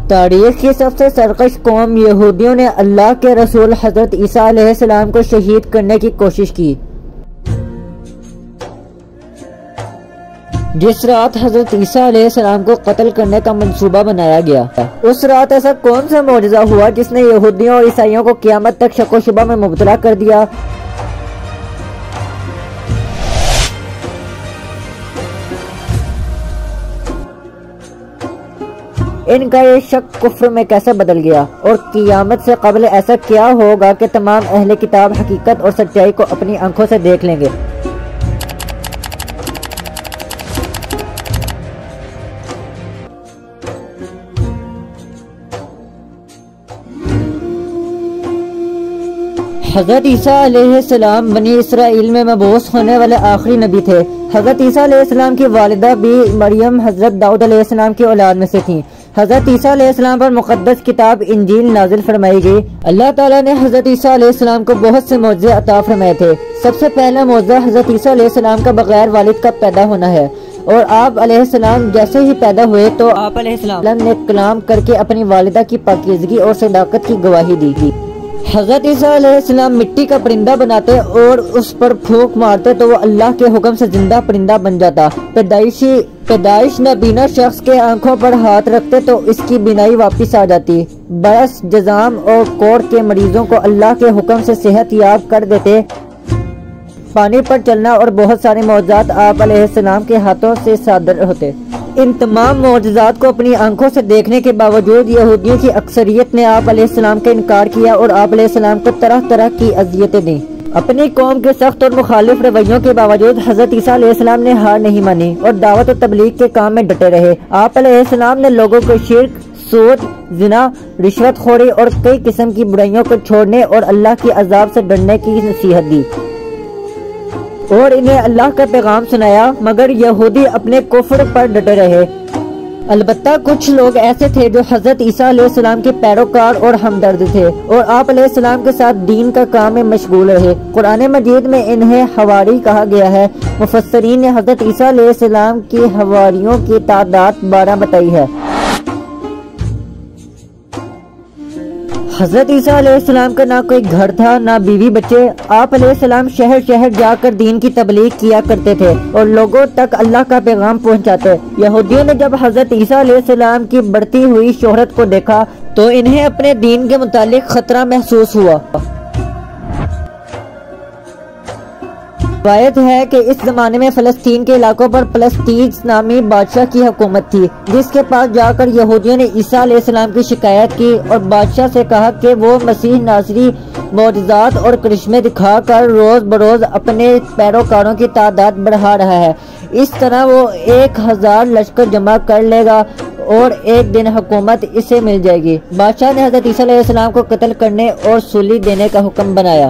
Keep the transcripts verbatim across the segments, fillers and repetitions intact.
تاریخ کی سب سے سرکش قوم یہودیوں نے اللہ کے رسول حضرت عیسیٰ علیہ السلام کو شہید کرنے کی کوشش کی۔ جس رات حضرت عیسیٰ علیہ السلام کو قتل کرنے کا منصوبہ بنایا گیا، اس رات ایسا کون سا معجزہ ہوا جس نے یہودیوں اور عیسائیوں کو قیامت تک شک و شبہ میں مبتلا کر دیا؟ ان کا یہ شک کفر میں کیسے بدل گیا، اور قیامت سے قبل ایسا کیا ہوگا کہ تمام اہل کتاب حقیقت اور سچائی کو اپنی آنکھوں سے دیکھ لیں گے؟ حضرت عیسیٰ علیہ السلام بنی اسرائیل میں مبعوث ہونے والے آخری نبی تھے۔ حضرت عیسیٰ علیہ السلام کی والدہ بھی مریم حضرت داؤد علیہ السلام کی اولاد میں سے تھیں۔ حضرت عیسیٰ علیہ السلام پر مقدس کتاب انجیل نازل فرمائی گئی۔ اللہ تعالیٰ نے حضرت عیسیٰ علیہ السلام کو بہت سے معجزے عطا فرمائے تھے۔ سب سے پہلا معجزہ حضرت عیسیٰ علیہ السلام کا بغیر والد کا پیدا ہونا ہے، اور آپ علیہ السلام جیسے ہی پیدا ہوئے تو آپ علیہ السلام نے کلام کر کے اپنی والدہ کی پاکیزگی اور صداقت کی گواہی دی تھی۔ حضرت عیسیٰ علیہ السلام مٹی کا پرندہ بناتے اور اس پر پھونک مارتے تو وہ اللہ کے حکم سے زندہ پرندہ بن جاتا۔ پیدائشی پیدائش نابینا شخص کے آنکھوں پر ہاتھ رکھتے تو اس کی بینائی واپس آ جاتی۔ برس جزام اور کوڑ کے مریضوں کو اللہ کے حکم سے صحت یاب کر دیتے۔ پانی پر چلنا اور بہت سارے معجزات آپ علیہ السلام کے ہاتھوں سے صادر ہوتے۔ ان تمام معجزات کو اپنی آنکھوں سے دیکھنے کے باوجود یہودیوں کی اکثریت نے آپ علیہ السلام کا انکار کیا اور آپ علیہ السلام کو طرح طرح کی اذیتیں دیں۔ اپنی قوم کے سخت اور مخالف رویوں کے باوجود حضرت عیسیٰ علیہ السلام نے ہار نہیں مانی اور دعوت و تبلیغ کے کام میں ڈٹے رہے۔ آپ علیہ السلام نے لوگوں کو شرک، سود، زنا، رشوت خوری اور کئی قسم کی برائیوں کو چھوڑنے اور اللہ کے عذاب سے ڈرنے کی نصیحت دی اور انہیں اللہ کا پیغام سنایا، مگر یہودی اپنے کفر پر ڈٹے رہے۔ البتہ کچھ لوگ ایسے تھے جو حضرت عیسیٰ علیہ السلام کے پیروکار اور ہمدرد تھے اور آپ علیہ السلام کے ساتھ دین کا کام میں مشغول رہے۔ قرآن مجید میں انہیں حواری کہا گیا ہے۔ مفسرین نے حضرت عیسیٰ علیہ السلام کی حواریوں کی تعداد بارہ بتائی ہے۔ حضرت عیسیٰ علیہ السلام کا نہ کوئی گھر تھا، نہ بیوی بچے۔ آپ علیہ السلام شہر شہر جا کر دین کی تبلیغ کیا کرتے تھے اور لوگوں تک اللہ کا پیغام پہنچاتے۔ یہودیوں نے جب حضرت عیسیٰ علیہ السلام کی بڑھتی ہوئی شہرت کو دیکھا تو انہیں اپنے دین کے متعلق خطرہ محسوس ہوا۔ روایت ہے کہ اس زمانے میں فلسطین کے علاقوں پر پلسطیج نامی بادشاہ کی حکومت تھی، جس کے پاس جا کر یہودیوں نے عیسیٰ علیہ السلام کی شکایت کی اور بادشاہ سے کہا کہ وہ مسیح ناصری معجزات اور کرشمے دکھا کر روز بروز اپنے پیروکاروں کی تعداد بڑھا رہا ہے۔ اس طرح وہ ایک ہزار لشکر جمع کر لے گا اور ایک دن حکومت اسے مل جائے گی۔ بادشاہ نے حضرت عیسیٰ علیہ السلام کو قتل کرنے اور سولی دینے کا حکم بنایا۔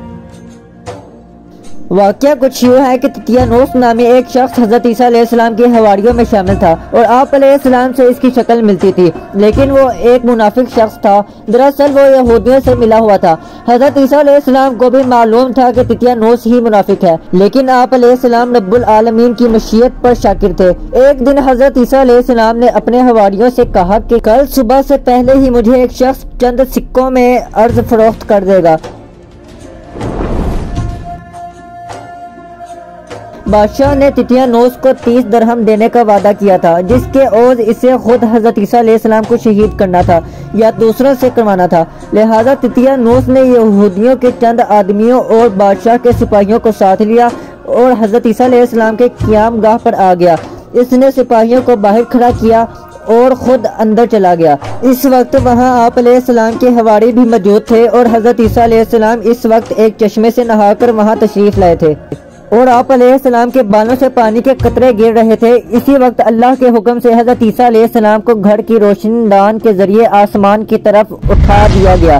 واقعہ کچھ یوں ہے کہ تتیانوس نامی ایک شخص حضرت عیسیٰ علیہ السلام کی حواریوں میں شامل تھا اور آپ علیہ السلام سے اس کی شکل ملتی تھی، لیکن وہ ایک منافق شخص تھا۔ دراصل وہ یہودیوں سے ملا ہوا تھا۔ حضرت عیسیٰ علیہ السلام کو بھی معلوم تھا کہ تتیانوس ہی منافق ہے، لیکن آپ علیہ السلام رب العالمین کی مشیت پر شاکر تھے۔ ایک دن حضرت عیسیٰ علیہ السلام نے اپنے حواریوں سے کہا کہ کل صبح سے پہلے ہی مجھے ایک شخص چند سکوں میں ارض فروخت کر دے گا۔ بادشاہ نے تتیانوس کو تیس درہم دینے کا وعدہ کیا تھا، جس کے عوض اسے خود حضرت عیسیٰ علیہ السلام کو شہید کرنا تھا یا دوسروں سے کروانا تھا۔ لہذا تتیانوس نے یہودیوں کے چند آدمیوں اور بادشاہ کے سپاہیوں کو ساتھ لیا اور حضرت عیسیٰ علیہ السلام کے قیام گاہ پر آ گیا۔ اس نے سپاہیوں کو باہر کھڑا کیا اور خود اندر چلا گیا۔ اس وقت وہاں آپ علیہ السلام کے حواری بھی موجود تھے اور حضرت عیسیٰ علیہ السلام اس وقت ایک چشمے سے نہا کر وہاں تشریف لائے تھے اور آپ علیہ السلام کے بالوں سے پانی کے قطرے گر رہے تھے۔ اسی وقت اللہ کے حکم سے حضرت عیسیٰ علیہ السلام کو گھر کی روشن دان کے ذریعے آسمان کی طرف اٹھا دیا گیا۔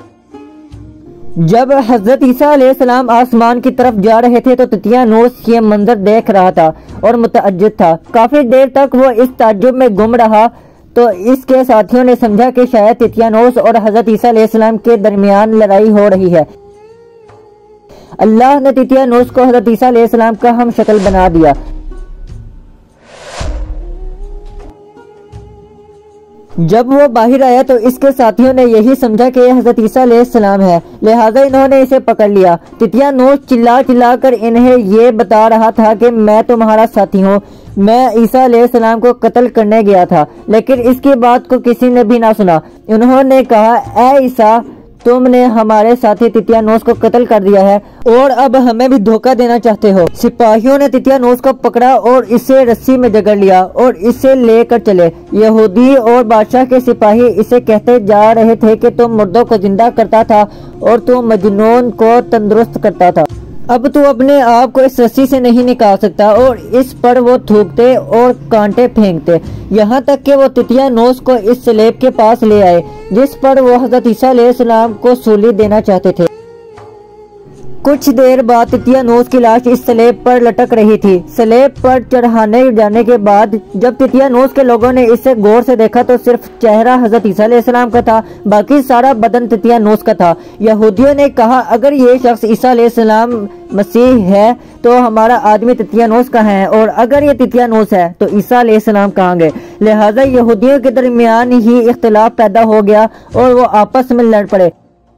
جب حضرت عیسیٰ علیہ السلام آسمان کی طرف جا رہے تھے تو تتیانوس یہ منظر دیکھ رہا تھا اور متعجب تھا۔ کافی دیر تک وہ اس تعجب میں گم رہا تو اس کے ساتھیوں نے سمجھا کہ شاید تتیانوس اور حضرت عیسیٰ علیہ السلام کے درمیان لڑائی ہو رہی ہے۔ اللہ نے تتیانوس کو حضرت عیسیٰ علیہ السلام کا ہم شکل بنا دیا۔ جب وہ باہر آیا تو اس کے ساتھیوں نے یہی سمجھا کہ یہ حضرت عیسیٰ علیہ السلام ہے، لہٰذا انہوں نے اسے پکڑ لیا۔ تتیانوس چلا چلا کر انہیں یہ بتا رہا تھا کہ میں تمہارا ساتھی ہوں، میں عیسیٰ علیہ السلام کو قتل کرنے گیا تھا، لیکن اس کی بات کو کسی نے بھی نہ سنا۔ انہوں نے کہا، اے عیسیٰ، تم نے ہمارے ساتھی تتیانوس کو قتل کر دیا ہے اور اب ہمیں بھی دھوکہ دینا چاہتے ہو۔ سپاہیوں نے تتیانوس کو پکڑا اور اسے رسی میں جکڑ لیا اور اسے لے کر چلے۔ یہودی اور بادشاہ کے سپاہی اسے کہتے جا رہے تھے کہ تم مردوں کو زندہ کرتا تھا اور تم مجنون کو تندرست کرتا تھا، اب تو اپنے آپ کو اس رسی سے نہیں نکال سکتا، اور اس پر وہ تھوکتے اور کانٹے پھینکتے، یہاں تک کہ وہ تتیانوس کو اس سلیب کے پاس لے آئے جس پر وہ حضرت عیسیٰ علیہ السلام کو سولی دینا چاہتے تھے۔ کچھ دیر بعد تتیانوس کی لاش اس سلیب پر لٹک رہی تھی۔ سلیب پر چڑھانے جانے کے بعد جب تتیانوس کے لوگوں نے اسے غور سے دیکھا تو صرف چہرہ حضرت عیسیٰ علیہ السلام کا تھا، باقی سارا بدن تتیانوس کا تھا۔ یہودیوں نے کہا، اگر یہ شخص عیسیٰ علیہ السلام مسیح ہے تو ہمارا آدمی تتیانوس کہاں ہے، اور اگر یہ تتیانوس ہے تو عیسیٰ علیہ السلام کہاں گئے؟ لہٰذا یہودیوں کے درمیان ہی اختلاف پیدا ہو گیا اور وہ آپس میں لڑ پڑے۔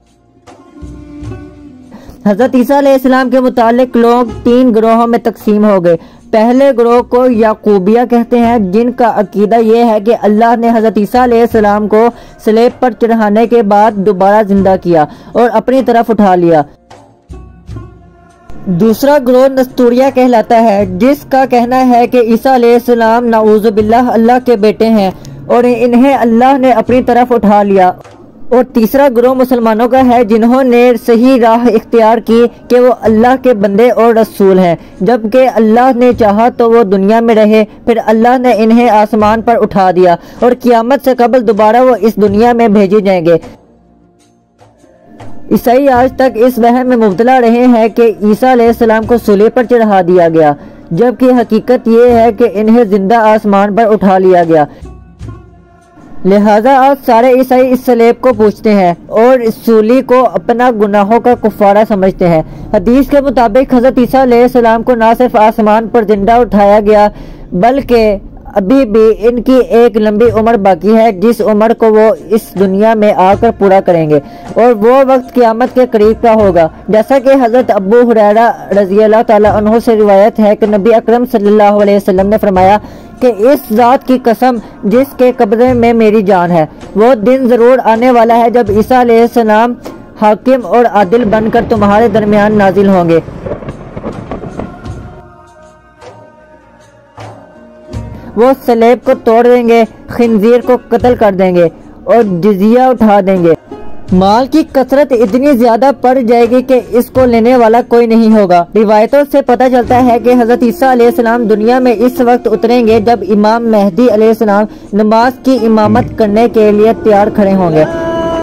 حضرت عیسیٰ علیہ السلام کے متعلق لوگ تین گروہوں میں تقسیم ہو گئے۔ پہلے گروہ کو یعقوبیہ کہتے ہیں، جن کا عقیدہ یہ ہے کہ اللہ نے حضرت عیسیٰ علیہ السلام کو سلیب پر چڑھانے کے بعد دوبارہ زندہ کیا اور اپنی طرف اٹھا لیا۔ دوسرا گروہ نستوریہ کہلاتا ہے، جس کا کہنا ہے کہ عیسیٰ علیہ السلام نعوذ باللہ اللہ کے بیٹے ہیں اور انہیں اللہ نے اپنی طرف اٹھا لیا۔ اور تیسرا گروہ مسلمانوں کا ہے، جنہوں نے صحیح راہ اختیار کی کہ وہ اللہ کے بندے اور رسول ہیں، جبکہ اللہ نے چاہا تو وہ دنیا میں رہے، پھر اللہ نے انہیں آسمان پر اٹھا دیا اور قیامت سے قبل دوبارہ وہ اس دنیا میں بھیجے جائیں گے۔ عیسائی آج تک اس وہم میں مبتلا رہے ہیں کہ عیسیٰ علیہ السلام کو صلیب پر چڑھا دیا گیا، جبکہ حقیقت یہ ہے کہ انہیں زندہ آسمان پر اٹھا لیا گیا۔ لہٰذا آج سارے عیسائی اس صلیب کو پوچھتے ہیں اور اس سولی کو اپنا گناہوں کا کفارہ سمجھتے ہیں۔ حدیث کے مطابق حضرت عیسیٰ علیہ السلام کو نہ صرف آسمان پر زندہ اٹھایا گیا بلکہ ابھی بھی ان کی ایک لمبی عمر باقی ہے، جس عمر کو وہ اس دنیا میں آ کر پورا کریں گے، اور وہ وقت قیامت کے قریب کا ہوگا۔ جیسا کہ حضرت ابو ہریرہ رضی اللہ تعالیٰ عنہ سے روایت ہے کہ نبی اکرم صلی اللہ علیہ وسلم نے فرمایا کہ اس ذات کی قسم جس کے قبضے میں میری جان ہے، وہ دن ضرور آنے والا ہے جب عیسیٰ علیہ السلام حاکم اور عادل بن کر تمہارے درمیان نازل ہوں گے۔ وہ صلیب کو توڑ دیں گے، خنزیر کو قتل کر دیں گے اور جزیہ اٹھا دیں گے۔ مال کی کثرت اتنی زیادہ پڑ جائے گی کہ اس کو لینے والا کوئی نہیں ہوگا۔ روایتوں سے پتہ چلتا ہے کہ حضرت عیسیٰ علیہ السلام دنیا میں اس وقت اتریں گے جب امام مہدی علیہ السلام نماز کی امامت کرنے کے لیے تیار کھڑے ہوں گے۔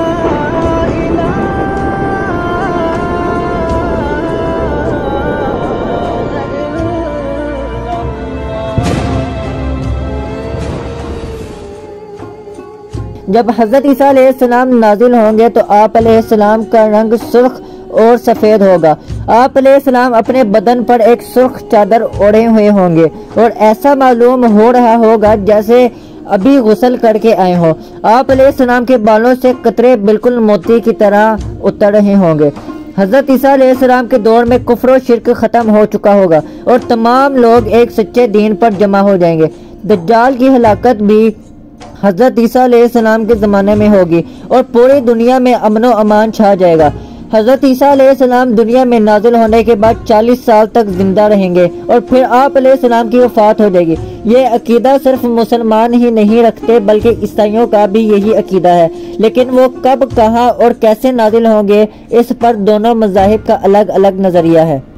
جب حضرت عیسیٰ علیہ السلام نازل ہوں گے تو آپ علیہ السلام کا رنگ سرخ اور سفید ہوگا۔ آپ علیہ السلام اپنے بدن پر ایک سرخ چادر اوڑھے ہوئے ہوں گے اور ایسا معلوم ہو رہا ہوگا جیسے ابھی غسل کر کے آئے ہوں۔ آپ علیہ السلام کے بالوں سے قطرے بالکل موتی کی طرح اتر رہے ہوں گے۔ حضرت عیسیٰ علیہ السلام کے دور میں کفر و شرک ختم ہو چکا ہوگا اور تمام لوگ ایک سچے دین پر جمع ہو جائیں گے۔ دجال کی ہلاکت بھی حضرت عیسیٰ علیہ السلام کے زمانے میں ہوگی اور پوری دنیا میں امن و امان چھا جائے گا۔ حضرت عیسیٰ علیہ السلام دنیا میں نازل ہونے کے بعد چالیس سال تک زندہ رہیں گے اور پھر آپ علیہ السلام کی وفات ہو جائے گی۔ یہ عقیدہ صرف مسلمان ہی نہیں رکھتے بلکہ عیسائیوں کا بھی یہی عقیدہ ہے، لیکن وہ کب، کہاں اور کیسے نازل ہوں گے اس پر دونوں مذاہب کا الگ الگ نظریہ ہے۔